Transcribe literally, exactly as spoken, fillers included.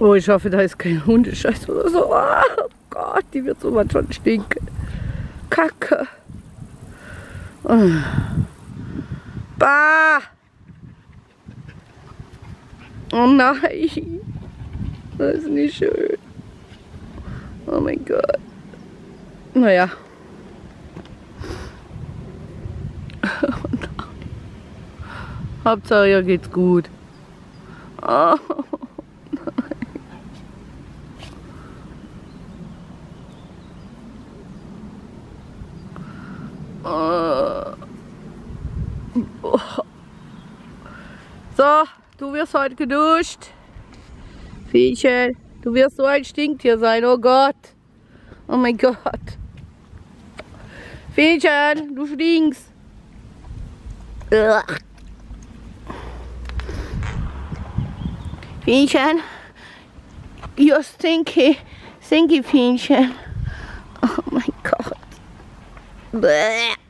Oh, ich hoffe, da ist kein Hundescheiß oder so. Oh Gott, die wird sowas schon stinken. Kacke. Oh. Bah! Oh nein. Das ist nicht schön. Oh mein Gott. Naja. Oh nein. Hauptsache, ihr geht's gut. Oh nein. Oh. Oh. So, du wirst heute geduscht. Fienchen, du wirst so ein Stinktier sein, oh Gott. Oh mein Gott. Fienchen, du stinkst. Ugh. Fienchen, you're stinky, stinky Fienchen. Oh mein Gott. Bäh.